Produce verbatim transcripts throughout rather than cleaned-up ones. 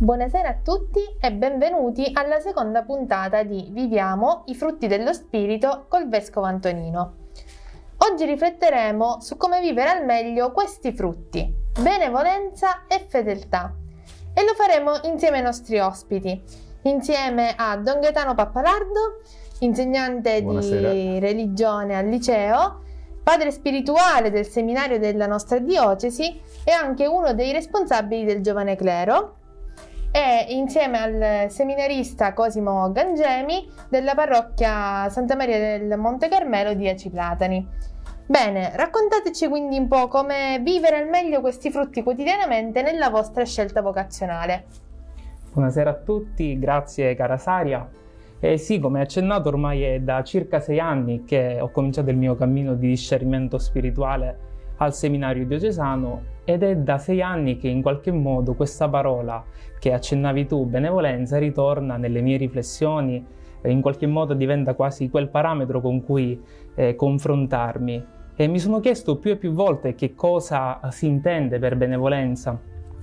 Buonasera a tutti e benvenuti alla seconda puntata di Viviamo i frutti dello spirito col Vescovo Antonino. Oggi rifletteremo su come vivere al meglio questi frutti, benevolenza e fedeltà, e lo faremo insieme ai nostri ospiti, insieme a Don Gaetano Pappalardo, insegnante Buonasera. di religione al liceo, padre spirituale del seminario della nostra diocesi e anche uno dei responsabili del Giovane Clero, e insieme al seminarista Cosimo Gangemi della parrocchia Santa Maria del Monte Carmelo di Aci Platani. Bene, raccontateci quindi un po' come vivere al meglio questi frutti quotidianamente nella vostra scelta vocazionale. Buonasera a tutti, grazie cara Saria. Eh sì, come accennato, ormai è da circa sei anni che ho cominciato il mio cammino di discernimento spirituale al seminario diocesano, ed è da sei anni che in qualche modo questa parola che accennavi tu, benevolenza, ritorna nelle mie riflessioni e in qualche modo diventa quasi quel parametro con cui eh, confrontarmi. E mi sono chiesto più e più volte che cosa si intende per benevolenza,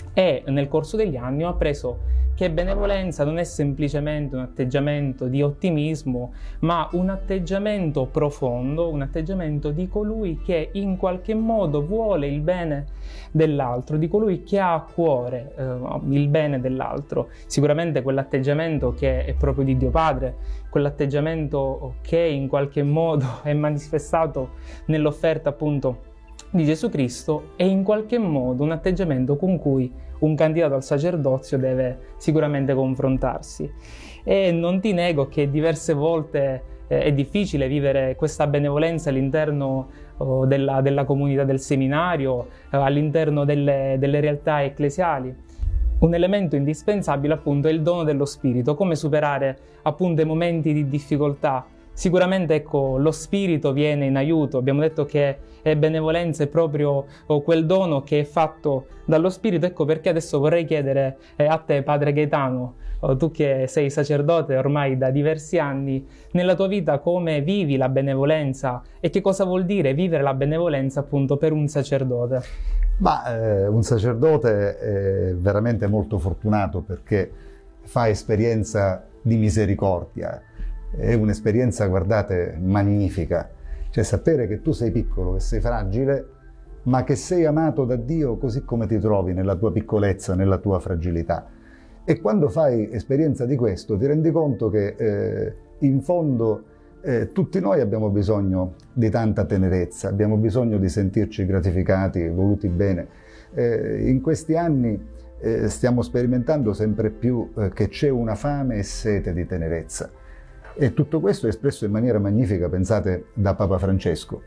e nel corso degli anni ho appreso che benevolenza non è semplicemente un atteggiamento di ottimismo, ma un atteggiamento profondo, un atteggiamento di colui che in qualche modo vuole il bene dell'altro, di colui che ha a cuore eh, il bene dell'altro. Sicuramente quell'atteggiamento che è proprio di Dio Padre, quell'atteggiamento che in qualche modo è manifestato nell'offerta appunto di Gesù Cristo, è in qualche modo un atteggiamento con cui un candidato al sacerdozio deve sicuramente confrontarsi. E non ti nego che diverse volte eh, è difficile vivere questa benevolenza all'interno oh, della, della comunità del seminario, eh, all'interno delle, delle realtà ecclesiali. Un elemento indispensabile appunto è il dono dello Spirito, come superare appunto i momenti di difficoltà. Sicuramente ecco, lo Spirito viene in aiuto. Abbiamo detto che è benevolenza è proprio oh, quel dono che è fatto dallo Spirito. Ecco perché adesso vorrei chiedere eh, a te, padre Gaetano, oh, tu che sei sacerdote ormai da diversi anni, nella tua vita come vivi la benevolenza e che cosa vuol dire vivere la benevolenza appunto per un sacerdote? Ma eh, un sacerdote è veramente molto fortunato perché fa esperienza di misericordia. È un'esperienza, guardate, magnifica. Cioè sapere che tu sei piccolo, che sei fragile, ma che sei amato da Dio così come ti trovi nella tua piccolezza, nella tua fragilità. E quando fai esperienza di questo ti rendi conto che eh, in fondo eh, tutti noi abbiamo bisogno di tanta tenerezza, abbiamo bisogno di sentirci gratificati, voluti bene. Eh, in questi anni eh, stiamo sperimentando sempre più eh, che c'è una fame e sete di tenerezza. E tutto questo è espresso in maniera magnifica, pensate, da Papa Francesco.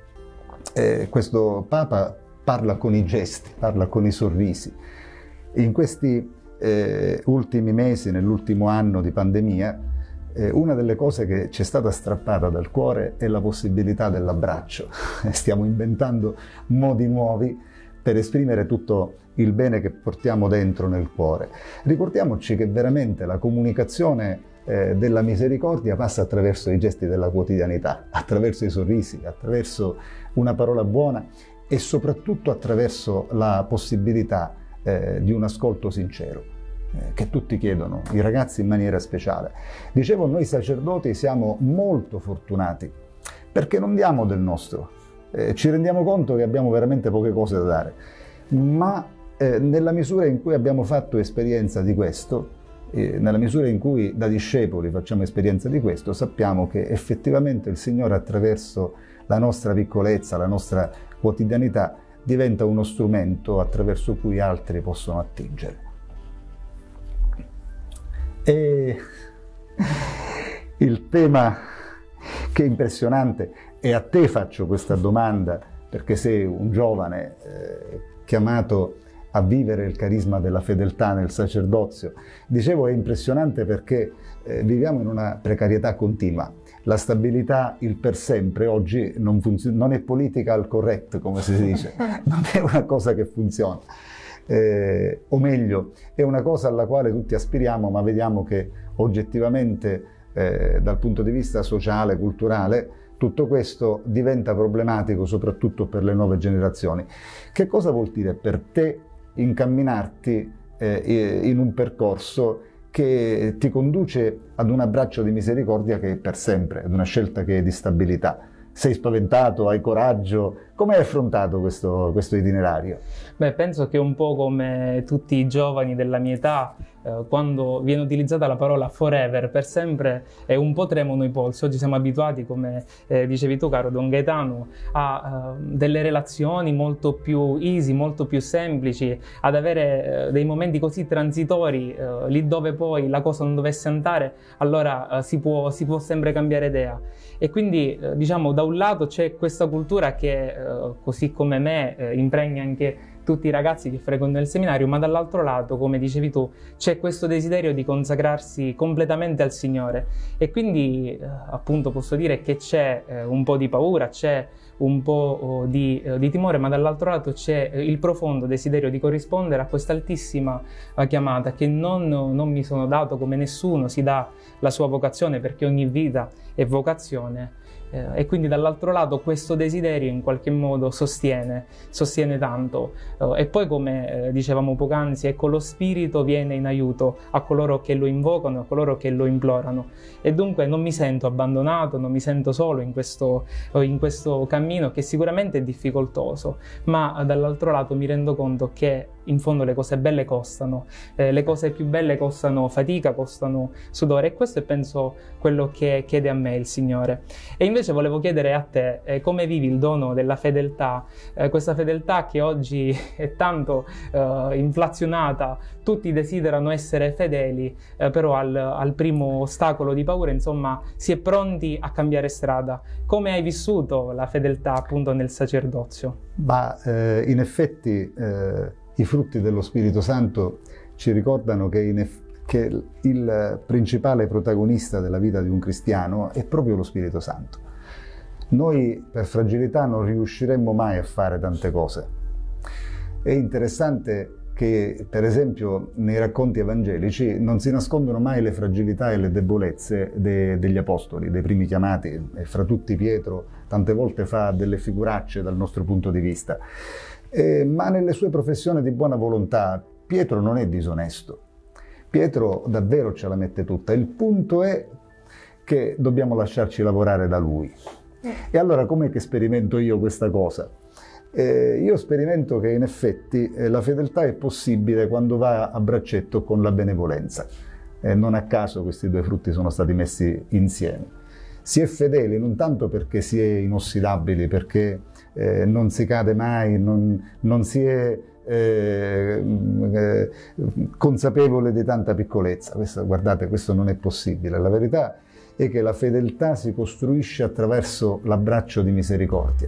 Eh, questo Papa parla con i gesti, parla con i sorrisi. In questi eh, ultimi mesi, nell'ultimo anno di pandemia, eh, una delle cose che ci è stata strappata dal cuore è la possibilità dell'abbraccio. Stiamo inventando modi nuovi per esprimere tutto il bene che portiamo dentro nel cuore. Ricordiamoci che veramente la comunicazione Eh, della misericordia passa attraverso i gesti della quotidianità, attraverso i sorrisi, attraverso una parola buona e soprattutto attraverso la possibilità eh, di un ascolto sincero eh, che tutti chiedono, i ragazzi in maniera speciale. Dicevo, noi sacerdoti siamo molto fortunati perché non diamo del nostro, eh, ci rendiamo conto che abbiamo veramente poche cose da dare, ma eh, nella misura in cui abbiamo fatto esperienza di questo, E nella misura in cui da discepoli facciamo esperienza di questo, sappiamo che effettivamente il Signore attraverso la nostra piccolezza, la nostra quotidianità, diventa uno strumento attraverso cui altri possono attingere. E il tema che è impressionante, e a te faccio questa domanda perché sei un giovane eh, chiamato a vivere il carisma della fedeltà nel sacerdozio. Dicevo, è impressionante perché eh, viviamo in una precarietà continua. La stabilità, il per sempre, oggi non, non è political correct, come si dice, non è una cosa che funziona. Eh, o meglio, è una cosa alla quale tutti aspiriamo, ma vediamo che oggettivamente, eh, dal punto di vista sociale, culturale, tutto questo diventa problematico soprattutto per le nuove generazioni. Che cosa vuol dire per te incamminarti eh, in un percorso che ti conduce ad un abbraccio di misericordia che è per sempre, ad una scelta che è di stabilità. Sei spaventato, hai coraggio? Come hai affrontato questo, questo itinerario? Beh, penso che un po' come tutti i giovani della mia età, eh, quando viene utilizzata la parola forever, per sempre, è un po' tremono i polsi. Oggi siamo abituati, come eh, dicevi tu, caro Don Gaetano, a uh, delle relazioni molto più easy, molto più semplici, ad avere uh, dei momenti così transitori, uh, lì dove poi la cosa non dovesse andare, allora uh, si può, si può sempre cambiare idea. E quindi, uh, diciamo, da un lato c'è questa cultura che, uh, così come me, uh, impregna anche tutti i ragazzi che frequentano il seminario, ma dall'altro lato, come dicevi tu, c'è questo desiderio di consacrarsi completamente al Signore. E quindi eh, appunto posso dire che c'è eh, un po' di paura, c'è un po' oh, di, eh, di timore, ma dall'altro lato c'è eh, il profondo desiderio di corrispondere a questa altissima eh, chiamata che non, non mi sono dato, come nessuno si dà la sua vocazione, perché ogni vita è vocazione. Eh, e quindi dall'altro lato questo desiderio in qualche modo sostiene, sostiene tanto. Eh, e poi, come eh, dicevamo poc'anzi, ecco, lo Spirito viene in aiuto a coloro che lo invocano, a coloro che lo implorano. E dunque non mi sento abbandonato, non mi sento solo in questo, in questo cammino che sicuramente è difficoltoso, ma eh, dall'altro lato mi rendo conto che in fondo le cose belle costano, eh, le cose più belle costano fatica, costano sudore, e questo è penso quello che chiede a me il Signore. E invece volevo chiedere a te eh, come vivi il dono della fedeltà, eh, questa fedeltà che oggi è tanto eh, inflazionata, tutti desiderano essere fedeli, eh, però al, al primo ostacolo di paura, insomma, si è pronti a cambiare strada. Come hai vissuto la fedeltà appunto nel sacerdozio? Ma eh, in effetti eh... i frutti dello Spirito Santo ci ricordano che, in eff- che il principale protagonista della vita di un cristiano è proprio lo Spirito Santo. Noi per fragilità non riusciremmo mai a fare tante cose. È interessante che, per esempio, nei racconti evangelici non si nascondono mai le fragilità e le debolezze de- degli apostoli, dei primi chiamati, e fra tutti Pietro tante volte fa delle figuracce dal nostro punto di vista. Eh, ma nelle sue professioni di buona volontà Pietro non è disonesto. Pietro davvero ce la mette tutta. Il punto è che dobbiamo lasciarci lavorare da lui. E allora com'è che sperimento io questa cosa? Eh, io sperimento che in effetti eh, la fedeltà è possibile quando va a braccetto con la benevolenza. Eh, non a caso questi due frutti sono stati messi insieme. Si è fedeli non tanto perché si è inossidabili, perché eh, non si cade mai, non, non si è eh, eh, consapevole di tanta piccolezza. Questo, guardate, questo non è possibile. La verità è che la fedeltà si costruisce attraverso l'abbraccio di misericordia.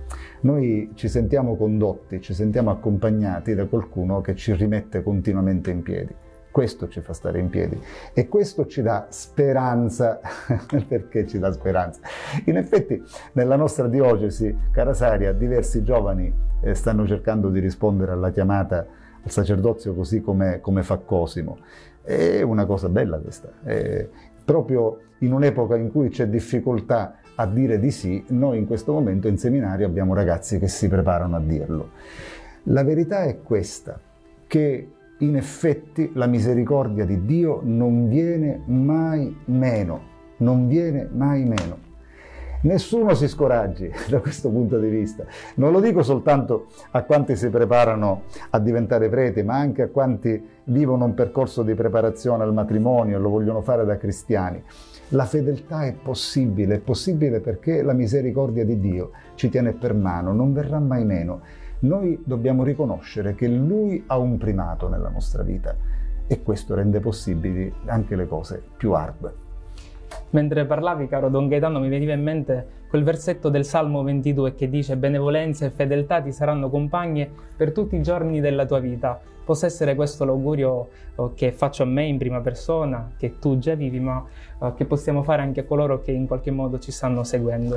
Noi ci sentiamo condotti, ci sentiamo accompagnati da qualcuno che ci rimette continuamente in piedi. Questo ci fa stare in piedi e questo ci dà speranza. Perché ci dà speranza? In effetti nella nostra diocesi, cara Saria, diversi giovani eh, stanno cercando di rispondere alla chiamata al sacerdozio così come, come fa Cosimo. È una cosa bella questa. È proprio in un'epoca in cui c'è difficoltà a dire di sì, noi in questo momento in seminario abbiamo ragazzi che si preparano a dirlo. La verità è questa, che in effetti la misericordia di Dio non viene mai meno, non viene mai meno. Nessuno si scoraggi da questo punto di vista. Non lo dico soltanto a quanti si preparano a diventare preti, ma anche a quanti vivono un percorso di preparazione al matrimonio e lo vogliono fare da cristiani. La fedeltà è possibile, è possibile perché la misericordia di Dio ci tiene per mano, non verrà mai meno. Noi dobbiamo riconoscere che Lui ha un primato nella nostra vita e questo rende possibili anche le cose più ardue. Mentre parlavi, caro Don Gaetano, mi veniva in mente quel versetto del Salmo ventidue che dice: benevolenza e fedeltà ti saranno compagne per tutti i giorni della tua vita. Possa essere questo l'augurio che faccio a me in prima persona, che tu già vivi, ma che possiamo fare anche a coloro che in qualche modo ci stanno seguendo.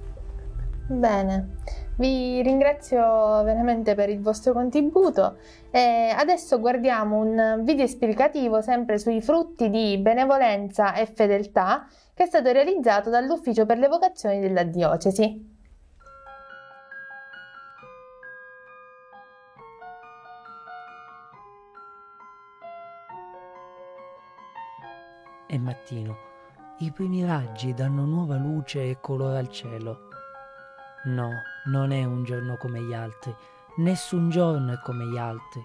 Bene, vi ringrazio veramente per il vostro contributo e adesso guardiamo un video esplicativo sempre sui frutti di benevolenza e fedeltà che è stato realizzato dall'Ufficio per le Vocazioni della Diocesi. mattino, i primi raggi danno nuova luce e colore al cielo. No, non è un giorno come gli altri, nessun giorno è come gli altri.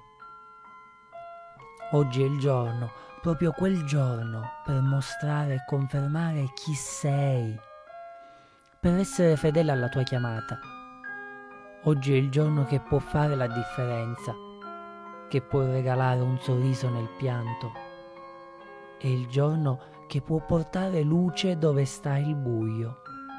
Oggi è il giorno, proprio quel giorno, per mostrare e confermare chi sei, per essere fedele alla tua chiamata. Oggi è il giorno che può fare la differenza, che può regalare un sorriso nel pianto. È il giorno che può portare luce dove sta il buio.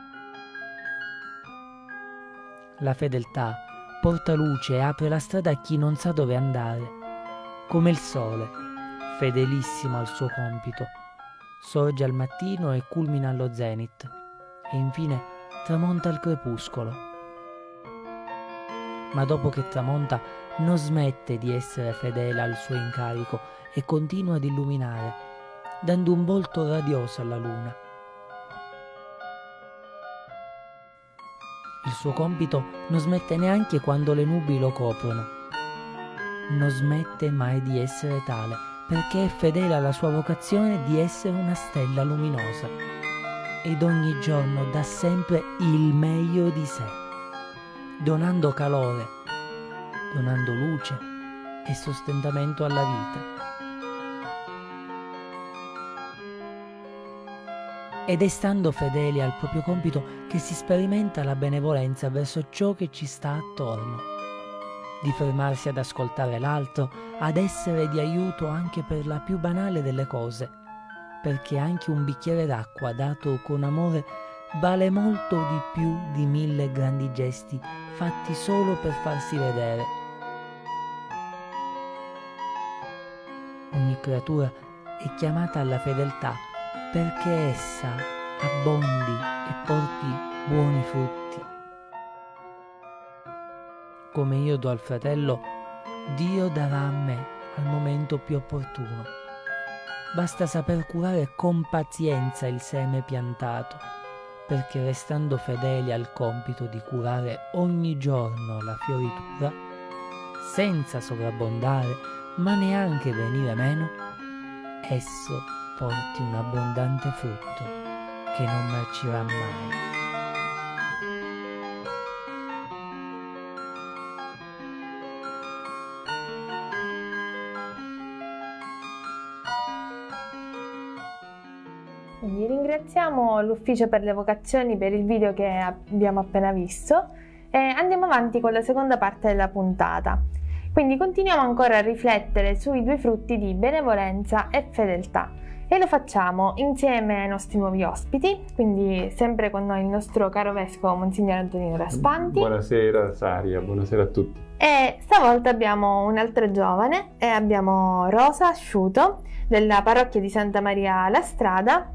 La fedeltà porta luce e apre la strada a chi non sa dove andare, come il sole, fedelissimo al suo compito. Sorge al mattino e culmina allo zenit, e infine tramonta al crepuscolo. Ma dopo che tramonta non smette di essere fedele al suo incarico e continua ad illuminare, dando un volto radioso alla luna. Il suo compito non smette neanche quando le nubi lo coprono. Non smette mai di essere tale, perché è fedele alla sua vocazione di essere una stella luminosa. Ed ogni giorno dà sempre il meglio di sé, donando calore, donando luce e sostentamento alla vita. Ed è stando fedeli al proprio compito che si sperimenta la benevolenza verso ciò che ci sta attorno, di fermarsi ad ascoltare l'altro, ad essere di aiuto anche per la più banale delle cose, perché anche un bicchiere d'acqua dato con amore vale molto di più di mille grandi gesti fatti solo per farsi vedere. Ogni creatura è chiamata alla fedeltà perché essa abbondi e porti buoni frutti. Come io do al fratello, Dio darà a me al momento più opportuno. Basta saper curare con pazienza il seme piantato, perché restando fedeli al compito di curare ogni giorno la fioritura, senza sovrabbondare, ma neanche venire meno, esso porti un abbondante frutto che non marcirà mai. Quindi ringraziamo l'Ufficio per le Vocazioni per il video che abbiamo appena visto e andiamo avanti con la seconda parte della puntata. Quindi continuiamo ancora a riflettere sui due frutti di benevolenza e fedeltà e lo facciamo insieme ai nostri nuovi ospiti, quindi sempre con noi il nostro caro vescovo Monsignor Antonino Raspanti. Buonasera Saria, buonasera a tutti. E stavolta abbiamo un altro giovane e abbiamo Rosa Asciuto della parrocchia di Santa Maria La Strada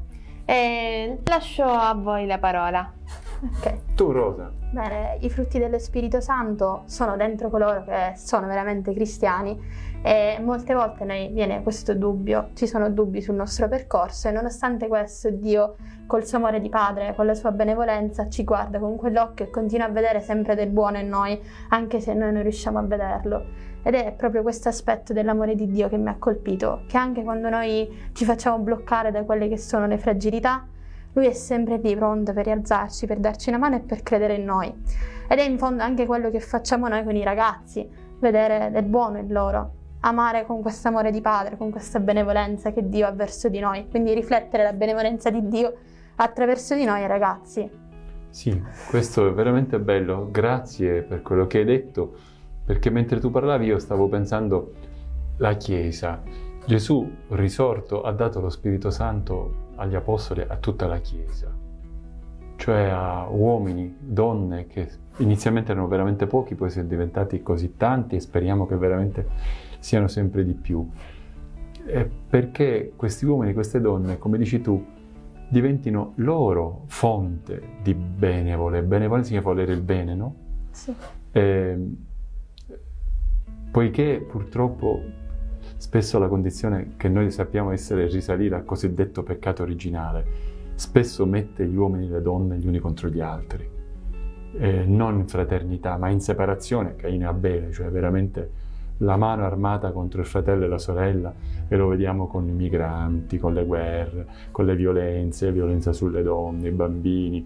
e lascio a voi la parola. Okay. Tu Rosa. Bene, i frutti dello Spirito Santo sono dentro coloro che sono veramente cristiani e molte volte noi viene questo dubbio, ci sono dubbi sul nostro percorso e nonostante questo Dio col suo amore di Padre, con la sua benevolenza ci guarda con quell'occhio e continua a vedere sempre del buono in noi anche se noi non riusciamo a vederlo. Ed è proprio questo aspetto dell'amore di Dio che mi ha colpito, che anche quando noi ci facciamo bloccare da quelle che sono le fragilità, Lui è sempre lì pronto per rialzarci, per darci una mano e per credere in noi. Ed è in fondo anche quello che facciamo noi con i ragazzi, vedere del buono in loro, amare con questo amore di Padre, con questa benevolenza che Dio ha verso di noi, quindi riflettere la benevolenza di Dio attraverso di noi ragazzi. Sì, questo è veramente bello, grazie per quello che hai detto, perché mentre tu parlavi io stavo pensando la Chiesa. Gesù risorto ha dato lo Spirito Santo agli Apostoli, a tutta la Chiesa, cioè a uomini, donne che inizialmente erano veramente pochi, poi sono diventati così tanti e speriamo che veramente siano sempre di più. E perché questi uomini, queste donne, come dici tu, diventino loro fonte di benevole. Benevole significa volere il bene, no? Sì. E, poiché purtroppo spesso la condizione che noi sappiamo essere risalire al cosiddetto peccato originale, spesso mette gli uomini e le donne gli uni contro gli altri, eh, non in fraternità, ma in separazione, Caino e Abele, cioè veramente la mano armata contro il fratello e la sorella, e lo vediamo con i migranti, con le guerre, con le violenze, violenza sulle donne, i bambini.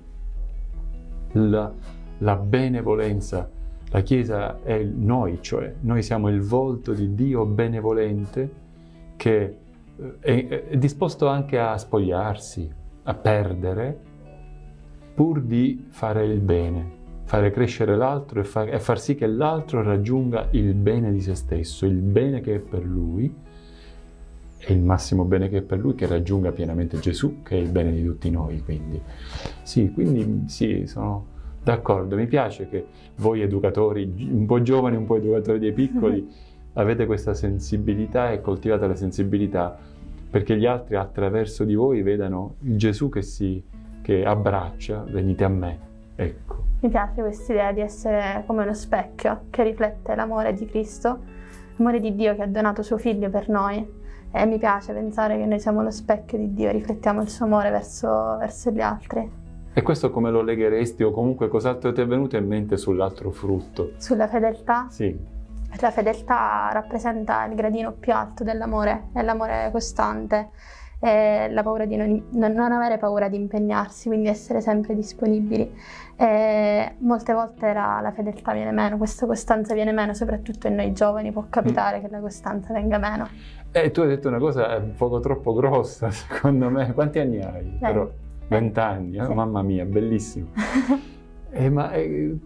La, la benevolenza, la Chiesa è noi, cioè noi siamo il volto di Dio benevolente che è, è disposto anche a spogliarsi, a perdere, pur di fare il bene, fare crescere l'altro e, far, e far sì che l'altro raggiunga il bene di se stesso, il bene che è per lui, e il massimo bene che è per lui, che raggiunga pienamente Gesù, che è il bene di tutti noi. Quindi sì, quindi sì, sono d'accordo. Mi piace che voi educatori, un po' giovani, un po' educatori dei piccoli, avete questa sensibilità e coltivate la sensibilità perché gli altri attraverso di voi vedano il Gesù che si che abbraccia, venite a me, ecco. Mi piace questa idea di essere come uno specchio che riflette l'amore di Cristo, l'amore di Dio che ha donato suo figlio per noi, e mi piace pensare che noi siamo lo specchio di Dio, riflettiamo il suo amore verso, verso gli altri. E questo come lo legheresti, o comunque cos'altro ti è venuto in mente sull'altro frutto? Sulla fedeltà? Sì. La fedeltà rappresenta il gradino più alto dell'amore, è l'amore costante, è la paura di non, non avere paura di impegnarsi, quindi essere sempre disponibili. E molte volte la, la fedeltà viene meno, questa costanza viene meno, soprattutto in noi giovani può capitare mm. che la costanza venga meno. E tu hai detto una cosa un poco troppo grossa, secondo me. Quanti anni hai? Però vent'anni, eh? Sì. Mamma mia, bellissimo. eh, ma eh,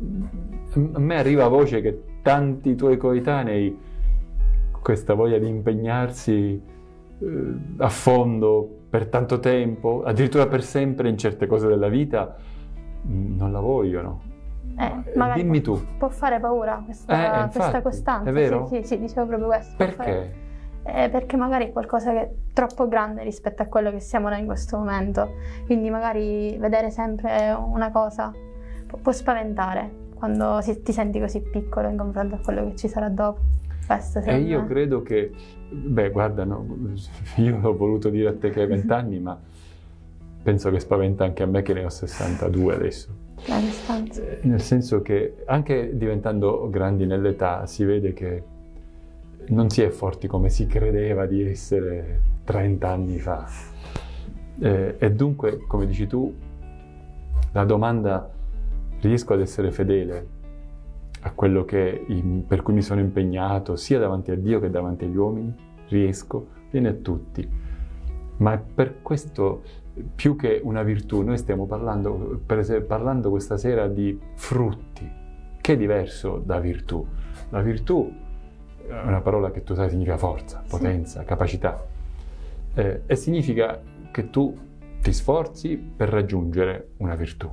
a me arriva voce che tanti tuoi coetanei, questa voglia di impegnarsi eh, a fondo per tanto tempo, addirittura per sempre in certe cose della vita, non la vogliono. Eh, magari Dimmi può, tu. Può fare paura questa, eh, infatti, questa costanza. È vero? Sì, sì, sì, dicevo proprio questo. Perché? Eh, perché magari è qualcosa che è troppo grande rispetto a quello che siamo noi in questo momento. Quindi magari vedere sempre una cosa può, può spaventare quando si, ti senti così piccolo in confronto a quello che ci sarà dopo. Questo, e io me. credo che, beh, guarda, no, io ho voluto dire a te che hai vent'anni, ma penso che spaventa anche a me che ne ho sessantadue adesso. La distanza. Nel senso che anche diventando grandi nell'età si vede che non si è forti come si credeva di essere trenta anni fa. Eh, e dunque, come dici tu, la domanda: riesco ad essere fedele a quello che, per cui mi sono impegnato, sia davanti a Dio che davanti agli uomini? Riesco? Viene a tutti. Ma per questo, più che una virtù, noi stiamo parlando, per esempio, parlando questa sera di frutti, che è diverso da virtù. La virtù è una parola che tu sai significa forza, potenza, sì. capacità, eh, e significa che tu ti sforzi per raggiungere una virtù.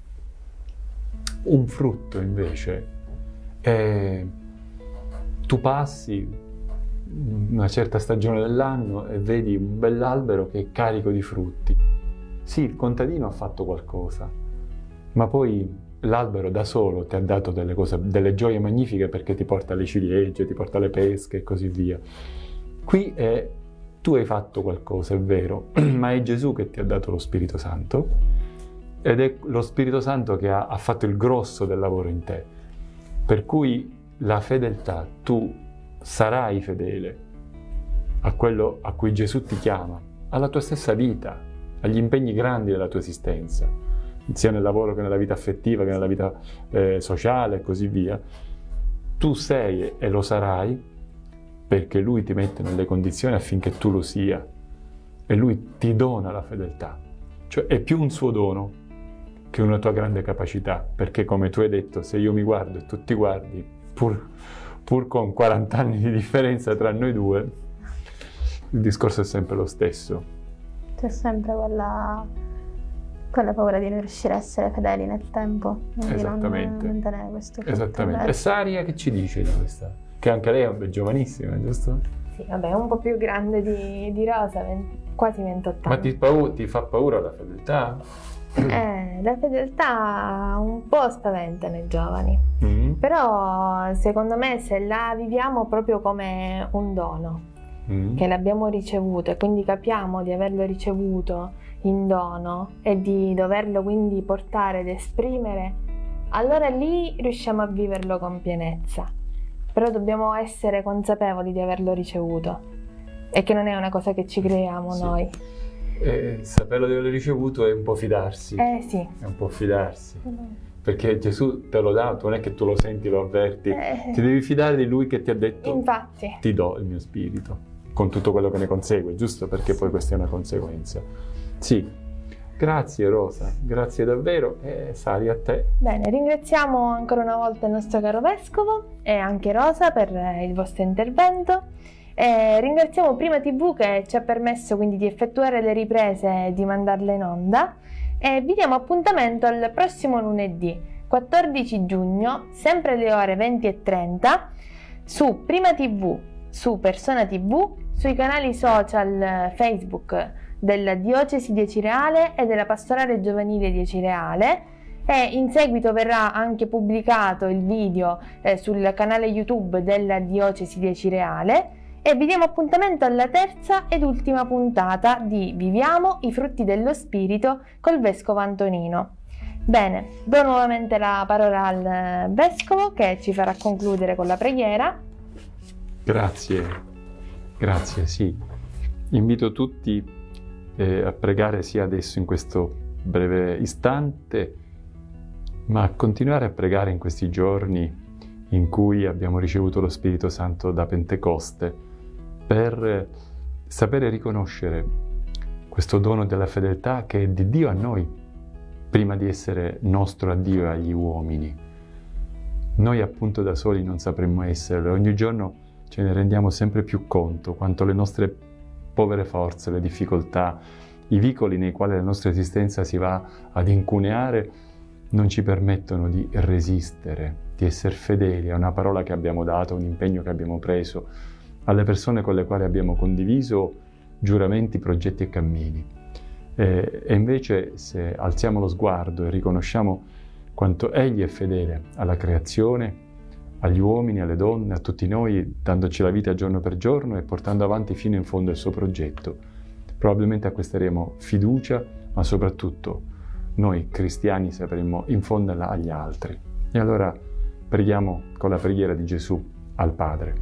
Un frutto invece è tu passi una certa stagione dell'anno e vedi un bell'albero che è carico di frutti. Sì, il contadino ha fatto qualcosa, ma poi l'albero da solo ti ha dato delle cose, delle gioie magnifiche, perché ti porta alle ciliegie, ti porta alle pesche e così via. Qui è, tu hai fatto qualcosa, è vero, ma è Gesù che ti ha dato lo Spirito Santo, ed è lo Spirito Santo che ha, ha fatto il grosso del lavoro in te. Per cui la fedeltà, tu sarai fedele a quello a cui Gesù ti chiama, alla tua stessa vita, agli impegni grandi della tua esistenza, sia nel lavoro che nella vita affettiva, che nella vita eh, sociale e così via. Tu sei e lo sarai perché Lui ti mette nelle condizioni affinché tu lo sia, e Lui ti dona la fedeltà. Cioè è più un suo dono che una tua grande capacità, perché come tu hai detto, se io mi guardo e tu ti guardi, pur, pur con quaranta anni di differenza tra noi due, il discorso è sempre lo stesso. C'è sempre quella, quella paura di non riuscire a essere fedeli nel tempo, quindi esattamente. non mantenere questo frutto. Esattamente. E Saria che ci dice di questa? Che anche lei è giovanissima, giusto? Sì, vabbè, è un po' più grande di, di Rosa, venti, quasi ventotto anni. Ma ti, paura, ti fa paura la fedeltà? Eh, la fedeltà un po' spaventa nei giovani, mm. però secondo me se la viviamo proprio come un dono, mm. che l'abbiamo ricevuto e quindi capiamo di averlo ricevuto in dono e di doverlo quindi portare ed esprimere, allora lì riusciamo a viverlo con pienezza. però dobbiamo essere consapevoli di averlo ricevuto e che non è una cosa che ci creiamo Sì. noi. E saperlo di averlo ricevuto è un po' fidarsi. Eh sì. È un po' fidarsi. Perché Gesù te lo dà, non è che tu lo senti, lo avverti. Eh. Ti devi fidare di Lui che ti ha detto: Infatti. ti do il mio spirito, con tutto quello che ne consegue, giusto? Perché poi questa è una conseguenza. Sì. Grazie Rosa, grazie davvero, e Sari, a te. Bene, ringraziamo ancora una volta il nostro caro Vescovo e anche Rosa per eh, il vostro intervento. E ringraziamo Prima tivù che ci ha permesso quindi di effettuare le riprese e di mandarle in onda. E vi diamo appuntamento al prossimo lunedì, quattordici giugno, sempre alle ore venti e trenta, su Prima tivù, su Persona tivù, sui canali social Facebook della Diocesi di Cireale e della Pastorale Giovanile di Cireale, e in seguito verrà anche pubblicato il video eh, sul canale YouTube della Diocesi di Cireale, e vi diamo appuntamento alla terza ed ultima puntata di Viviamo i frutti dello Spirito col Vescovo Antonino. Bene, do nuovamente la parola al Vescovo che ci farà concludere con la preghiera. Grazie, grazie, sì. Invito tutti eh, a pregare sia adesso in questo breve istante, ma a continuare a pregare in questi giorni in cui abbiamo ricevuto lo Spirito Santo da Pentecoste, per sapere riconoscere questo dono della fedeltà che è di Dio a noi, prima di essere nostro a Dio e agli uomini. Noi appunto da soli non sapremmo esserlo, ogni giorno ce ne rendiamo sempre più conto quanto le nostre povere forze, le difficoltà, i vicoli nei quali la nostra esistenza si va ad incuneare non ci permettono di resistere, di essere fedeli a una parola che abbiamo dato, a un impegno che abbiamo preso, alle persone con le quali abbiamo condiviso giuramenti, progetti e cammini. E, e invece se alziamo lo sguardo e riconosciamo quanto Egli è fedele alla creazione, agli uomini, alle donne, a tutti noi, dandoci la vita giorno per giorno e portando avanti fino in fondo il suo progetto, probabilmente acquisteremo fiducia, ma soprattutto noi cristiani sapremo infonderla agli altri. E allora preghiamo con la preghiera di Gesù al Padre.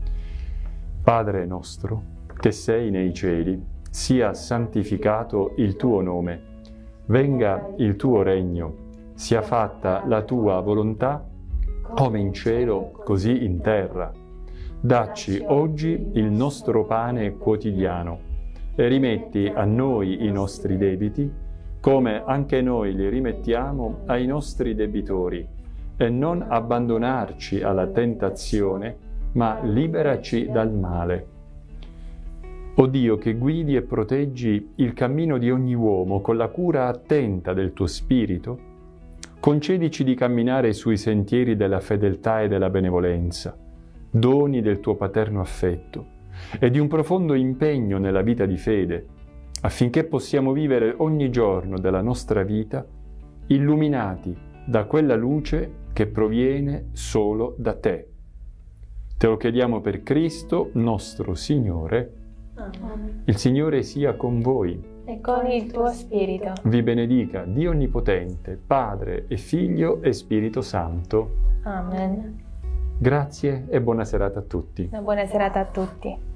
Padre nostro, che sei nei cieli, sia santificato il tuo nome, venga il tuo regno, sia fatta la tua volontà, come in cielo, così in terra. Dacci oggi il nostro pane quotidiano e rimetti a noi i nostri debiti, come anche noi li rimettiamo ai nostri debitori, e non abbandonarci alla tentazione, ma liberaci dal male. O Dio che guidi e proteggi il cammino di ogni uomo con la cura attenta del tuo Spirito, concedici di camminare sui sentieri della fedeltà e della benevolenza, doni del tuo paterno affetto e di un profondo impegno nella vita di fede, affinché possiamo vivere ogni giorno della nostra vita illuminati da quella luce che proviene solo da te. Te lo chiediamo per Cristo, nostro Signore. Amen. Il Signore sia con voi. E con il tuo spirito. Vi benedica Dio Onnipotente, Padre e Figlio e Spirito Santo. Amen. Grazie e buona serata a tutti. Una buona serata a tutti.